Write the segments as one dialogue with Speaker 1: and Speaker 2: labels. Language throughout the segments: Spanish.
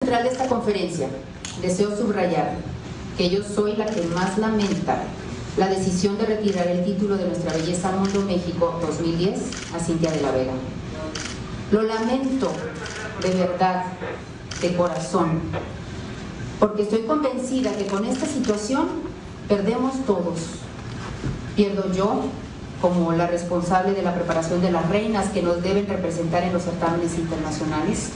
Speaker 1: central de esta conferencia, deseo subrayar que yo soy la que más lamenta la decisión de retirar el título de Nuestra Belleza Mundo México 2010 a Cintia de la Vega. Lo lamento de verdad, de corazón, porque estoy convencida que con esta situación perdemos todos. Pierdo yo, como la responsable de la preparación de las reinas que nos deben representar en los certámenes internacionales.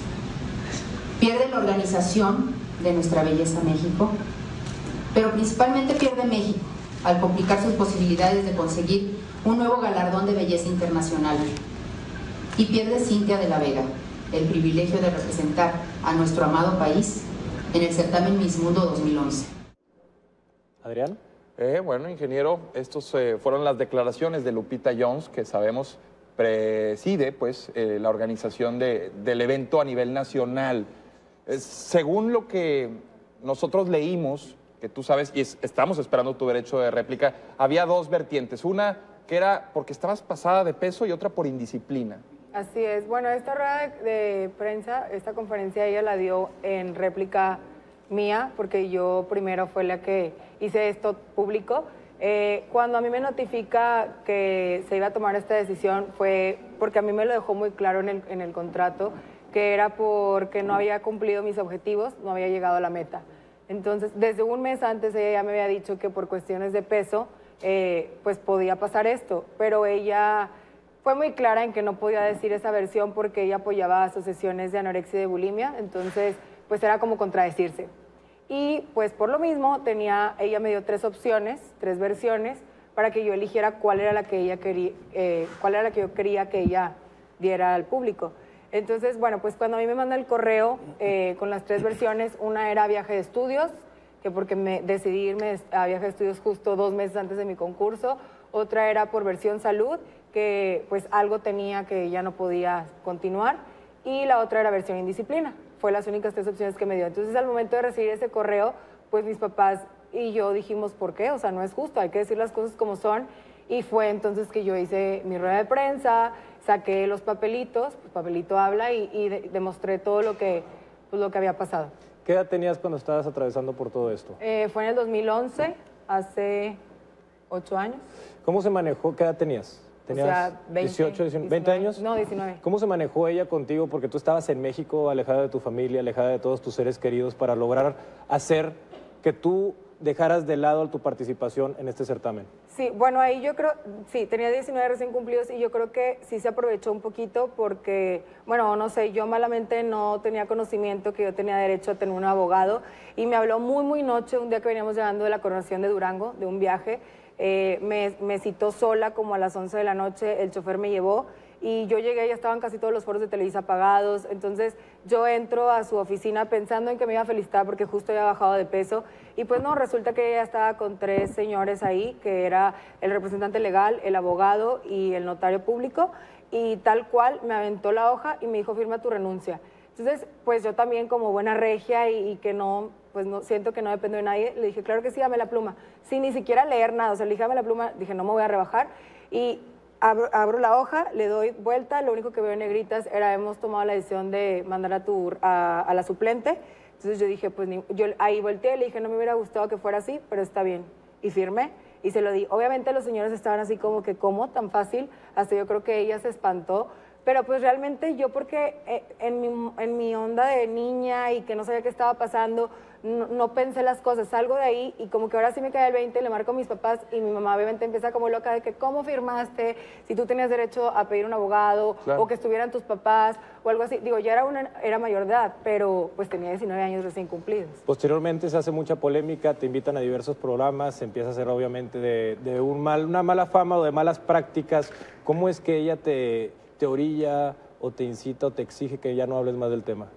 Speaker 1: Pierde la organización de Nuestra Belleza México, pero principalmente pierde México al complicar sus posibilidades de conseguir un nuevo galardón de belleza internacional. Y pierde Cintia de la Vega el privilegio de representar a nuestro amado país en el certamen Miss Mundo 2011.
Speaker 2: Adrián.
Speaker 3: Bueno, ingeniero, estos fueron las declaraciones de Lupita Jones, que sabemos preside pues, la organización del evento a nivel nacional. Según lo que nosotros leímos, que tú sabes, y estamos esperando tu derecho de réplica, había dos vertientes. Una que era porque estabas pasada de peso y otra por indisciplina.
Speaker 4: Así es. Bueno, esta rueda de prensa, esta conferencia ella la dio en réplica mía, porque yo primero fue la que hice esto público. Cuando a mí me notifica que se iba a tomar esta decisión fue porque a mí me lo dejó muy claro en el contrato, que era porque no había cumplido mis objetivos, no había llegado a la meta. Entonces, desde un mes antes ella ya me había dicho que por cuestiones de peso, pues podía pasar esto, pero ella fue muy clara en que no podía decir esa versión porque ella apoyaba asociaciones de anorexia y de bulimia, entonces pues era como contradecirse. Y pues por lo mismo ella me dio tres opciones, tres versiones, para que yo eligiera cuál era la que ella quería, cuál era la que yo quería que ella diera al público. Entonces, bueno, pues cuando a mí me manda el correo con las tres versiones, una era viaje de estudios, que porque decidí irme a viaje de estudios justo 2 meses antes de mi concurso, otra era por versión salud, que pues algo tenía que ya no podía continuar, y la otra era versión indisciplina. Fue las únicas 3 opciones que me dio. Entonces, al momento de recibir ese correo, pues mis papás y yo dijimos, ¿por qué? O sea, no es justo, hay que decir las cosas como son. Y fue entonces que yo hice mi rueda de prensa, saqué los papelitos, pues Papelito habla, y demostré todo lo que había pasado.
Speaker 2: ¿Qué edad tenías cuando estabas atravesando por todo esto?
Speaker 4: Fue en el 2011, hace 8 años.
Speaker 2: ¿Cómo se manejó? ¿Qué edad tenías? ¿Tenías
Speaker 4: o sea, 20,
Speaker 2: 18, 19, 20 años?
Speaker 4: No, 19.
Speaker 2: ¿Cómo se manejó ella contigo? Porque tú estabas en México, alejada de tu familia, alejada de todos tus seres queridos, para lograr hacer que tú dejaras de lado tu participación en este certamen.
Speaker 4: Sí, bueno, ahí yo creo, sí, tenía 19 recién cumplidos y yo creo que sí se aprovechó un poquito porque, bueno, no sé, yo malamente no tenía conocimiento que yo tenía derecho a tener un abogado y me habló muy noche, un día que veníamos llegando de la coronación de Durango, de un viaje, me citó sola como a las 11 de la noche, el chofer me llevó y yo llegué, ya estaban casi todos los foros de Televisa apagados, entonces yo entro a su oficina pensando en que me iba a felicitar porque justo había bajado de peso y pues no, resulta que ella estaba con 3 señores ahí, que era el representante legal, el abogado y el notario público, y tal cual me aventó la hoja y me dijo, firma tu renuncia. Entonces, pues yo también como buena regia y que no, pues no siento que no dependo de nadie, le dije, claro que sí, dame la pluma, sin ni siquiera leer nada, o sea, le dije, dame la pluma, dije, no me voy a rebajar, y abro la hoja, le doy vuelta, lo único que veo en negritas era, hemos tomado la decisión de mandar a la suplente. Entonces yo dije, pues yo ahí volteé, le dije, no me hubiera gustado que fuera así, pero está bien. Y firmé y se lo di. Obviamente los señores estaban así como que, ¿cómo? Tan fácil. Hasta yo creo que ella se espantó. Pero pues realmente yo porque en mi onda de niña y que no sabía qué estaba pasando, no pensé las cosas, salgo de ahí y como que ahora sí me cae el 20, le marco a mis papás y mi mamá obviamente empieza como loca de que ¿cómo firmaste? Si tú tenías derecho a pedir un abogado, claro, o que estuvieran tus papás o algo así. Digo, ya era mayor de edad, pero pues tenía 19 años recién cumplidos.
Speaker 2: Posteriormente se hace mucha polémica, te invitan a diversos programas, se empieza a hacer obviamente de una mala fama o de malas prácticas. ¿Cómo es que ella te orilla o te incita o te exige que ya no hables más del tema?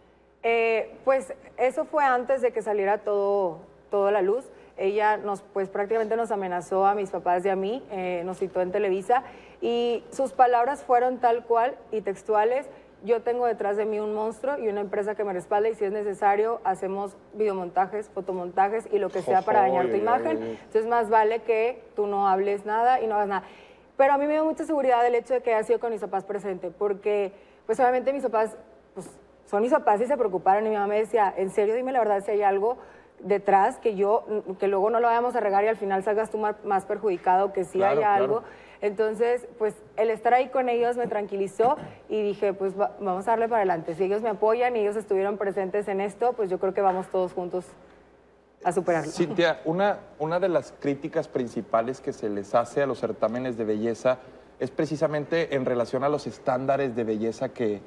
Speaker 4: Pues eso fue antes de que saliera todo a la luz. Ella pues prácticamente nos amenazó a mis papás y a mí, nos citó en Televisa y sus palabras fueron tal cual y textuales: yo tengo detrás de mí un monstruo y una empresa que me respalda y si es necesario hacemos videomontajes, fotomontajes y lo que sea para dañar tu imagen. Entonces más vale que tú no hables nada y no hagas nada. Pero a mí me dio mucha seguridad el hecho de que haya sido con mis papás presente, porque pues obviamente mis papás pues son mis papás y se preocuparon, y mi mamá me decía, en serio, dime la verdad si hay algo detrás que luego no lo vayamos a regar y al final salgas tú más perjudicado, que sí
Speaker 3: Claro,
Speaker 4: haya algo.
Speaker 3: claro.
Speaker 4: Entonces, pues el estar ahí con ellos me tranquilizó y dije, pues vamos a darle para adelante. Si ellos me apoyan y ellos estuvieron presentes en esto, pues yo creo que vamos todos juntos a superarlo.
Speaker 3: Cintia, una de las críticas principales que se les hace a los certámenes de belleza es precisamente en relación a los estándares de belleza que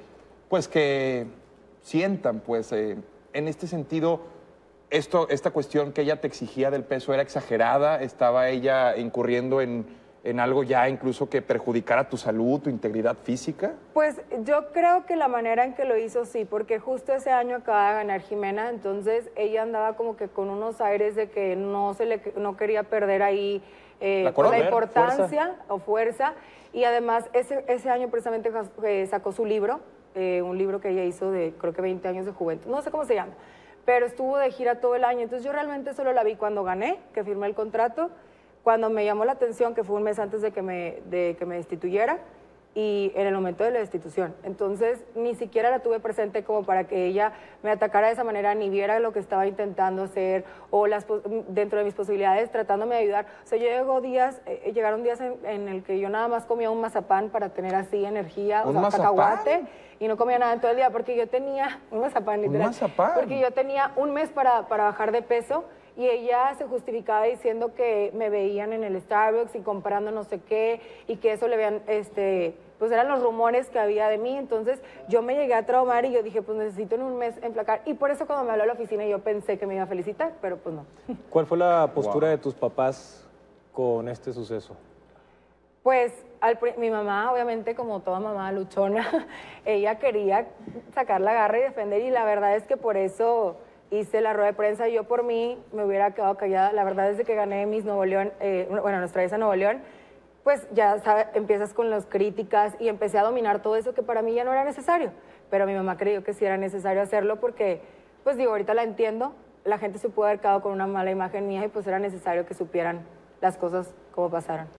Speaker 3: sientan, pues, en este sentido, esta cuestión que ella te exigía del peso era exagerada, estaba ella incurriendo en algo ya incluso que perjudicara tu salud, tu integridad física.
Speaker 4: Pues yo creo que la manera en que lo hizo sí, porque justo ese año acaba de ganar Jimena, entonces ella andaba como que con unos aires de que no quería perder ahí la importancia o fuerza, y además ese año precisamente sacó su libro, un libro que ella hizo de creo que 20 años de juventud, no sé cómo se llama, pero estuvo de gira todo el año, entonces yo realmente solo la vi cuando gané, que firmé el contrato, cuando me llamó la atención, que fue un mes antes de que me destituyera, y en el momento de la destitución. Entonces, ni siquiera la tuve presente como para que ella me atacara de esa manera, ni viera lo que estaba intentando hacer, o dentro de mis posibilidades, tratándome de ayudar. O sea, llegaron días en el que yo nada más comía un mazapán para tener así energía, o sea, cacahuate, y no comía nada en todo el día, porque yo tenía un mazapán, literal.
Speaker 3: ¿Un mazapán?
Speaker 4: Porque yo tenía un mes para bajar de peso, y ella se justificaba diciendo que me veían en el Starbucks y comprando no sé qué, y que eso le veían, pues eran los rumores que había de mí. Entonces yo me llegué a traumar y yo dije, pues necesito en un mes emplacar. Y por eso cuando me habló a la oficina yo pensé que me iba a felicitar, pero pues no.
Speaker 2: ¿Cuál fue la postura de tus papás con este suceso?
Speaker 4: Pues mi mamá, obviamente, como toda mamá luchona, ella quería sacar la garra y defender, y la verdad es que por eso hice la rueda de prensa. Yo por mí me hubiera quedado callada. La verdad, desde que gané Miss Nuevo León, nuestra belleza Nuevo León, pues ya empiezas con las críticas y empecé a dominar todo eso que para mí ya no era necesario. Pero mi mamá creyó que sí era necesario hacerlo porque, pues digo, ahorita la entiendo, la gente se pudo haber quedado con una mala imagen mía y pues era necesario que supieran las cosas como pasaron.